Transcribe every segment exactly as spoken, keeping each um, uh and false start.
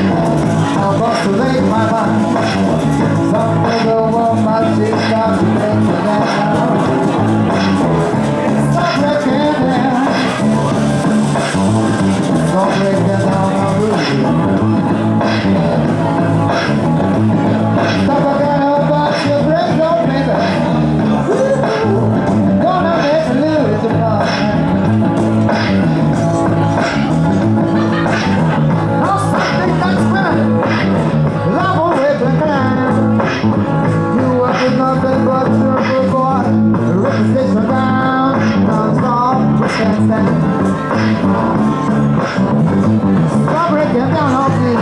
I'll postulate my mind. Some little woman, she starts to break me down. Stop breaking down. Stop breaking down my room. Stop forgetting about your break, don't make it. Gonna make you lose your mind. Stop breaking down on me.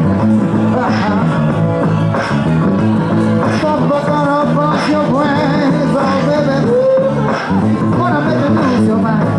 Stop fucking up on your brains, oh baby. Gonna make you lose your mind.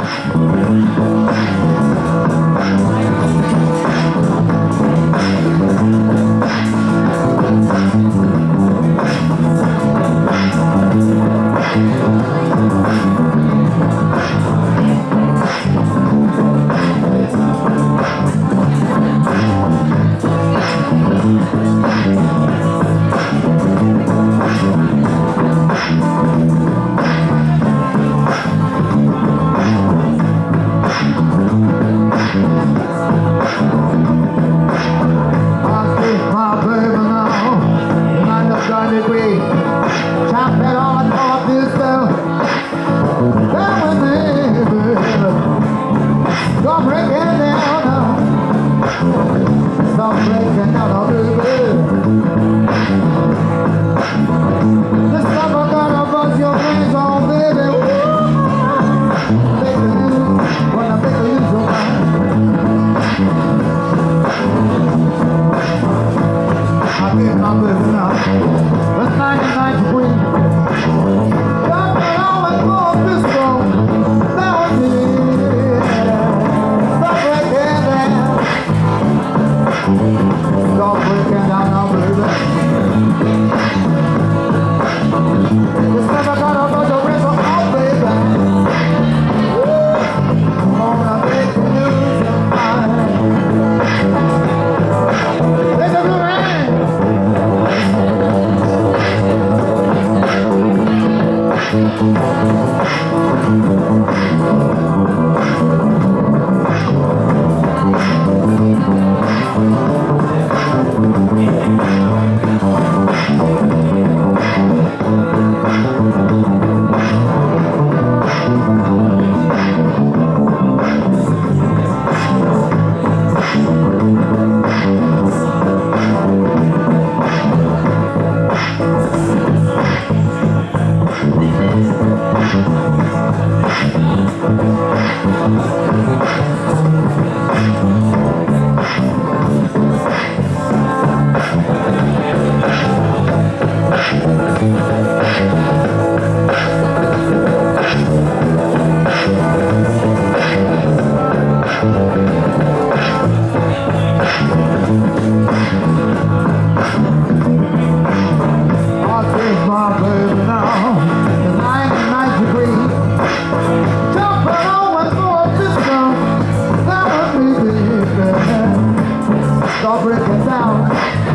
Stop breaking down.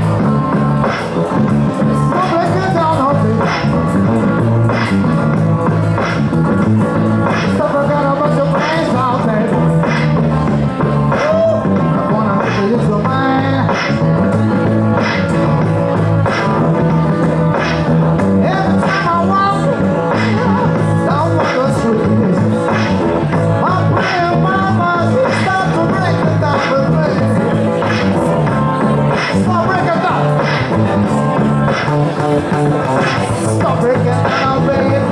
Stop breaking down on me. Stop forgetting about your brains out there. I'm gonna make you lose your mind. Every time I walk down the street, my pretty mama, she starts to break it down with me. Stop breaking down. Stop breaking down, baby.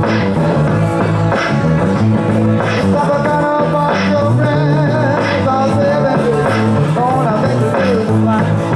Stop forgetting about your friends, oh baby. Gonna make you lose your mind.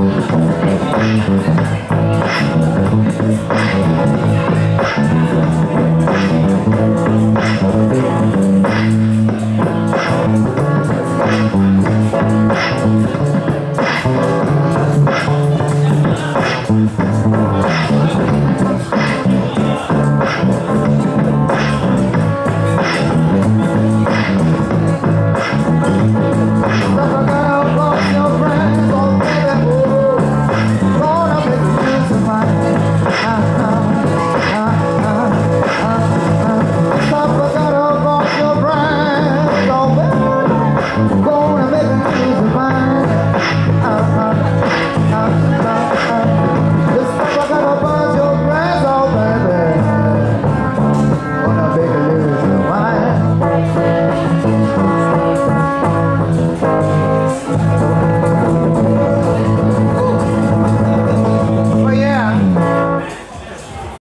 Thank you.